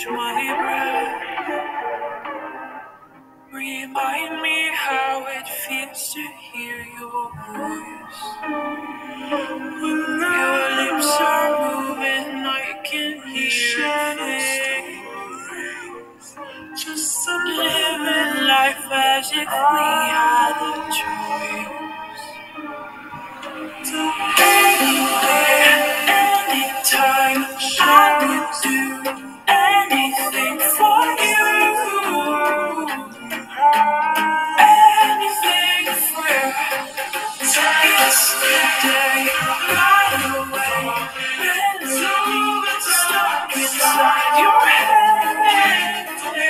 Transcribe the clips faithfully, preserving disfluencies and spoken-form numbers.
catch my breath. Remind me how it feels to hear your voice. Your lips are moving, I can hear it. Just living life as if we had a choice. Anywhere, anytime, I would do anything for you. Anything for yesterday, right away. Melody stuck inside your head.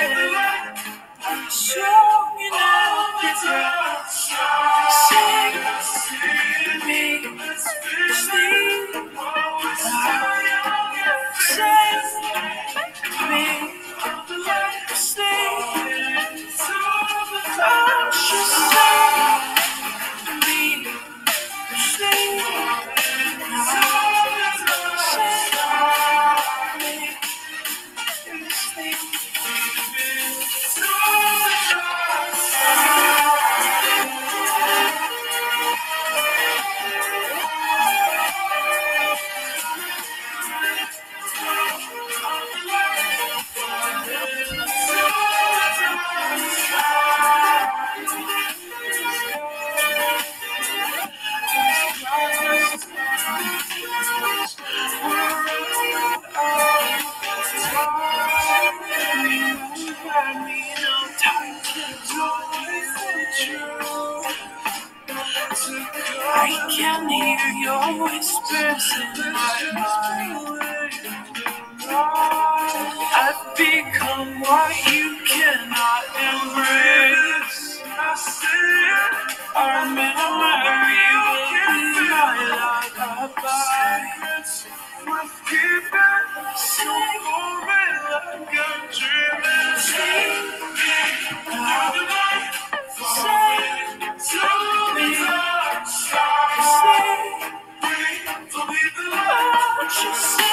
Song in every breath. Sing me sleep. Sing me sleep. Oh, just sing me sleep. Sing me sleep. I can hear your whispers in my mind. I've become what you cannot embrace. Our memory will be my lullaby. Sing like I'm dreaming. Sing, sing to me. Sing, oh, just sing.